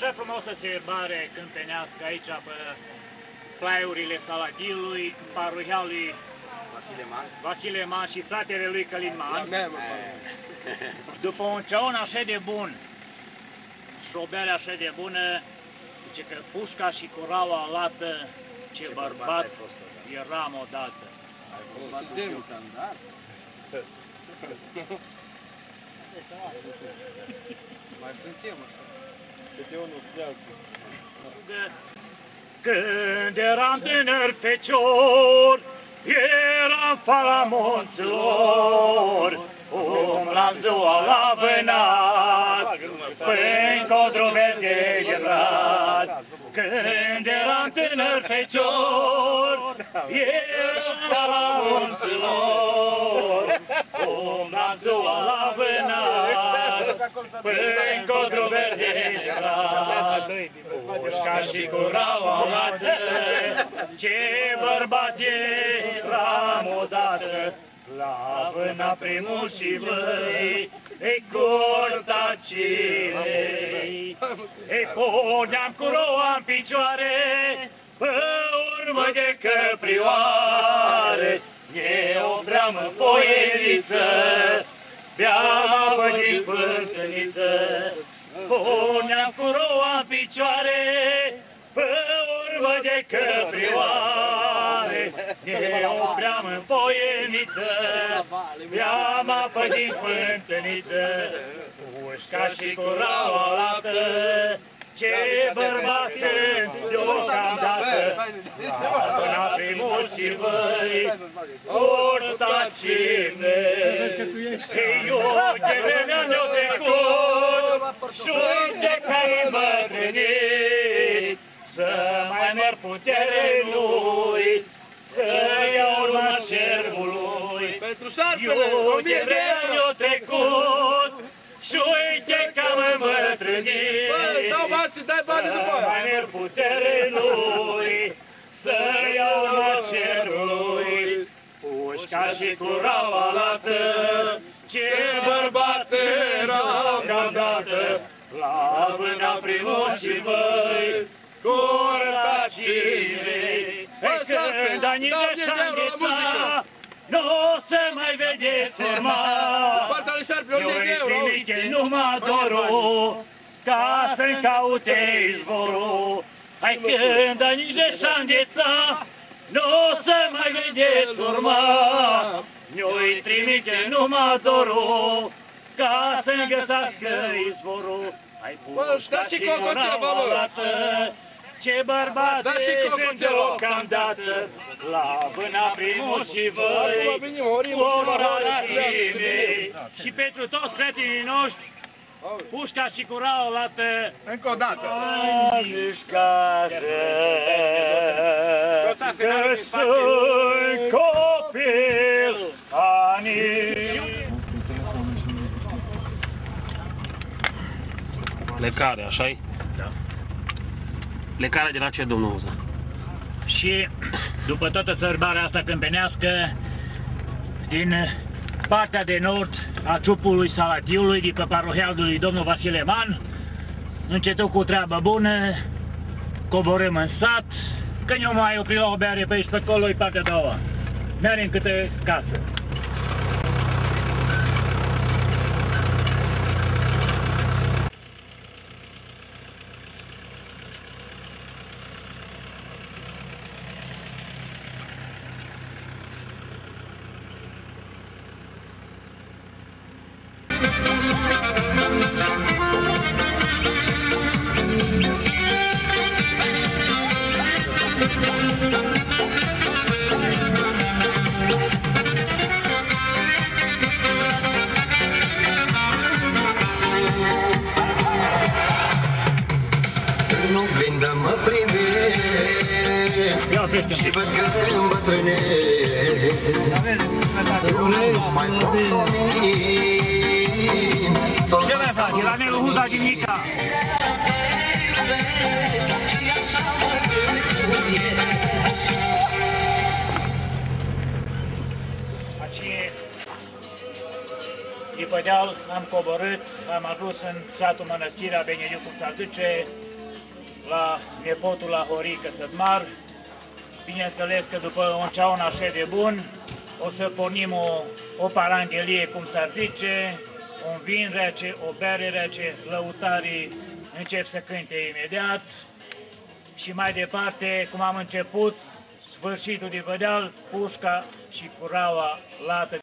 așa frumosă sărbare câmpenească aici pe plaiurile Salatiului, parohial lui Vasile Man și fratele lui Călin Man. După un ceaun așa de bun și o bere așa de bună, zice că pușca și curaua lată, ce bărbat eram odată. Mai suntem așa. Câte unul pleacă. Când eram tânăr fecior, eram fala munților, umblam ziua la vânat, prin codru verde erat. Când eram tânăr fecior, eram fala munților, umblam ziua la vânat, prin codru verde erat. Pușca și curaua lată, ce bărbat eram odată, la vâna primul și văi, ei curta cinei. Ei puneam curoa în picioare, pe urmă de căprioare, ne opream în poieriță, beam apă din fântâniță. Puneam curoa în picioare, pe urmă de căprioare, ne opream în poieniță, beam apă din fântâniță. Pușca și curaua lată, ce bărbați sunt deocamdată, la vâna primul și văi, urtați-ne. Eu de vremea ne-o trecut, și uite că-i îmbătrânit, să mai merg putere lui, să iau urma șermului. Eu de vremea ne-o trecut, și uite că-am îmbătrânit, să mai merg putere lui, să iau urma cerului. Pușca și curaua lată, ce bărbat erau deodată, la vâna primul și văi, curtacinei. Când anii de șangheța, nu o să mai vedeți urma, eu-i trimite numai dorul, ca să-mi caute izvorul. Hai când anii de șangheța, nu o să mai vedeți urma, eu-i trimite numai dorul, ca să-mi găsească izvorul. Hai pușca și curaua lată, ce bărbat sunt deocamdată, la vâna primul și văi, curtacinei. Și pentru toți prietenii noștri, pușca și curaua lată, Încă o dată. mișcase, că sunt copil anii. Plecare, așa-i? Da. Plecarea de la ce, domnul Uza? Și după toată sărbarea asta câmpenească, din partea de nord a ciupului Salatiului, de pe parohialul lui domnul Vasile Man, încetul cu treabă bună, coborâm în sat, că nu mai opri la o beare pe aici pe acolo, e partea a doua. Mergem câte casă. Mă privesc și văd că îmbătrânesc, nu mai pot somi. Ce mai faci? E la Nelu Huza din Mica. De pe deal am coborât, am ajuns în satul Mănăstirea Benedicu Țarduce, la nepotul la Horică Sătmar. Bineînțeles că după un ceaun așa de bun, o să pornim o paranghelie, cum s-ar zice, un vin rece, o bere rece, lăutarii încep să cânte imediat și mai departe, cum am început, sfârșitul de vădeal, pușca și curaua lată